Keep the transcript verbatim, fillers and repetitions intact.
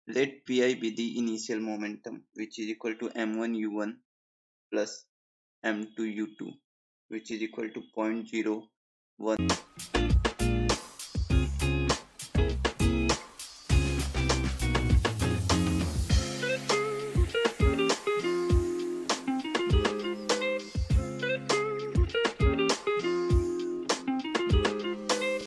Let pi be the initial momentum, which is equal to m one u one plus m two u two, which is equal to zero point zero one